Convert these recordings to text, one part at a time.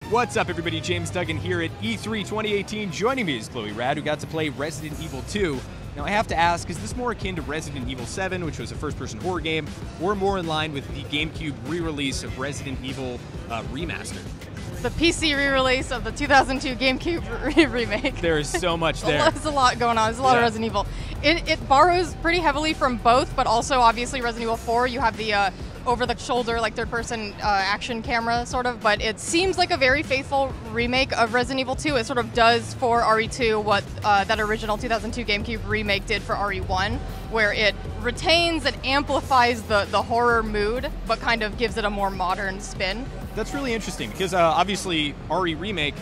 What's up, everybody? James Duggan here at E3 2018. Joining me is Chloe Rad, who got to play Resident Evil 2. Now, I have to ask, is this more akin to Resident Evil 7, which was a first-person horror game, or more in line with the GameCube re-release of Resident Evil Remastered? The PC re-release of the 2002 GameCube remake. There is so much there. There's a lot going on. There's a lot of Resident Evil. It borrows pretty heavily from both, but also obviously Resident Evil 4, you have the over-the-shoulder, like third-person action camera, sort of, but it seems like a very faithful remake of Resident Evil 2. It sort of does for RE2 what that original 2002 GameCube remake did for RE1, where it retains and amplifies the horror mood, but kind of gives it a more modern spin. That's really interesting, because obviously RE Remake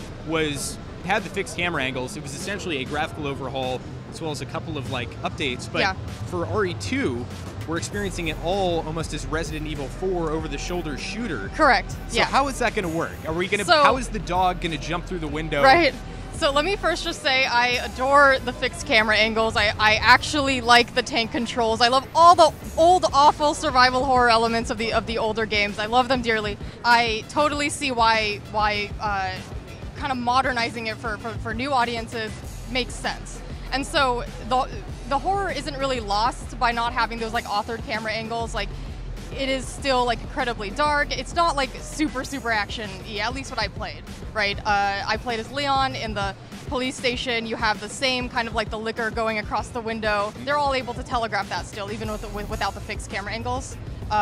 had the fixed camera angles. It was essentially a graphical overhaul, as well as a couple of updates, but for RE2, we're experiencing it all almost as Resident Evil 4 over-the-shoulder shooter. Correct. So how is that going to work? Are we going to? How is the dog going to jump through the window? Right. So let me first just say I adore the fixed camera angles. I actually like the tank controls. I love all the old, awful survival horror elements of the older games. I love them dearly. I totally see why kind of modernizing it for new audiences makes sense. And so the horror isn't really lost by not having those authored camera angles. It is still incredibly dark. It's not super action-y, at least what I played, right? I played as Leon in the police station. You have the same kind of the liquor going across the window. They're all able to telegraph that still, even without the fixed camera angles.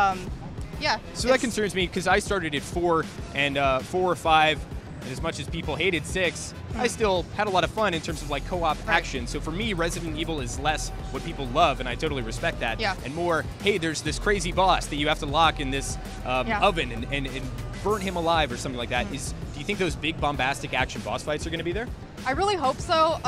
Yeah. So that concerns me, because I started at 4, and 4 or 5, and as much as people hated 6, I still had a lot of fun in terms of co-op action. So for me, Resident Evil is less what people love, and I totally respect that. Yeah. And more, hey, there's this crazy boss that you have to lock in this oven and burn him alive or something like that. Do you think those big bombastic action boss fights are going to be there? I really hope so.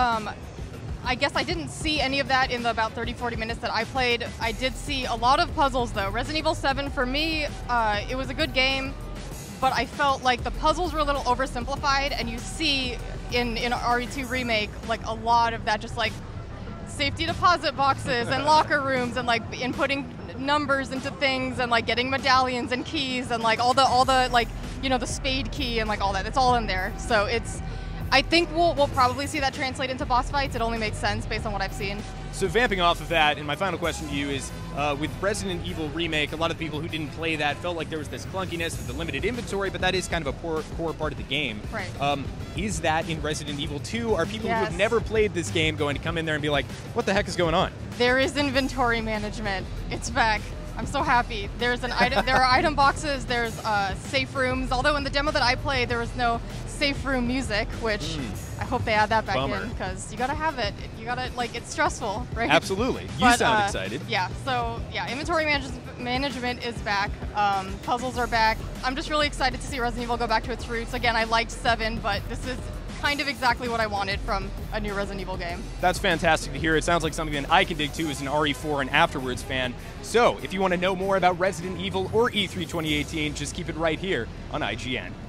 I guess I didn't see any of that in the about 30-40 minutes that I played. I did see a lot of puzzles, though. Resident Evil 7, for me, it was a good game, but I felt like the puzzles were a little oversimplified, and you see in RE2 Remake a lot of that, just safety deposit boxes and locker rooms and inputting numbers into things and getting medallions and keys and all the the spade key and all that. It's all in there. So I think we'll probably see that translate into boss fights. It only makes sense based on what I've seen. So vamping off of that, and my final question to you is, with Resident Evil Remake, a lot of people who didn't play that felt like there was this clunkiness with the limited inventory, but that is kind of a core part of the game. Right. Is that in Resident Evil 2? Are people who have never played this game going to come in there and be like, what the heck is going on? There is inventory management. It's back. I'm so happy. There's an item. There are item boxes. There's safe rooms. Although in the demo that I played, there was no safe room music, which I hope they add that back in, because you gotta have it. You gotta it's stressful, right? Absolutely. You sound excited. Yeah. So yeah, inventory management is back. Puzzles are back. I'm just really excited to see Resident Evil go back to its roots. Again, I liked 7, but this is kind of exactly what I wanted from a new Resident Evil game. That's fantastic to hear. It sounds like something that I can dig to as an RE4 and afterwards fan. So if you want to know more about Resident Evil or E3 2018, just keep it right here on IGN.